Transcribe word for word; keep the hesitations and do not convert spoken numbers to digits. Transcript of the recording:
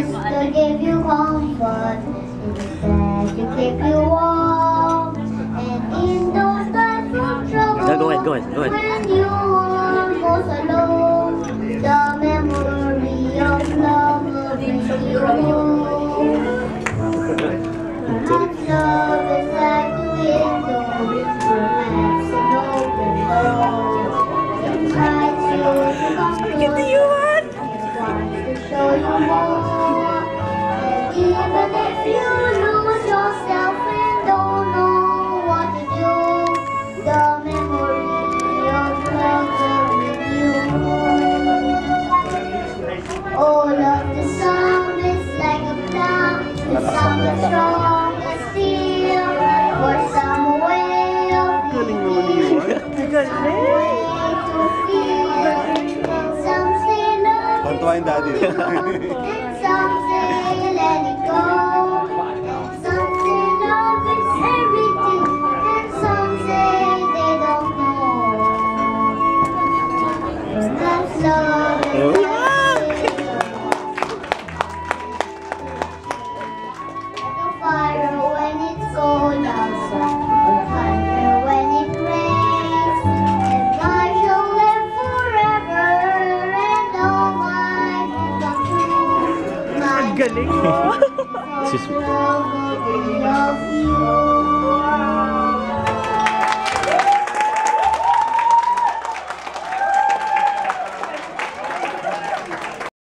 is to give you comfort, instead to keep you warm. And in those times of trouble, Go ahead, go ahead, go ahead. when you are most alone, the memory of love will bring you home. Love is like the window, perhaps an open door. It invites you to come closer, it wants to show you more. And even if you lose yourself and don't know what to do, the memory of love will bring you home. Oh, love, the sound is like a plow, the sound is strong as steel. For some way of living, some way to feel. And some say love is Tuwa yung daddy. and some say let it go. And some say love is everything, and some say they don't know. That's love is everything. Like a fire when it's cold outside, or thunder when it rains. And I shall live forever, and all my dreams come true. My Galing mo. love will be of you.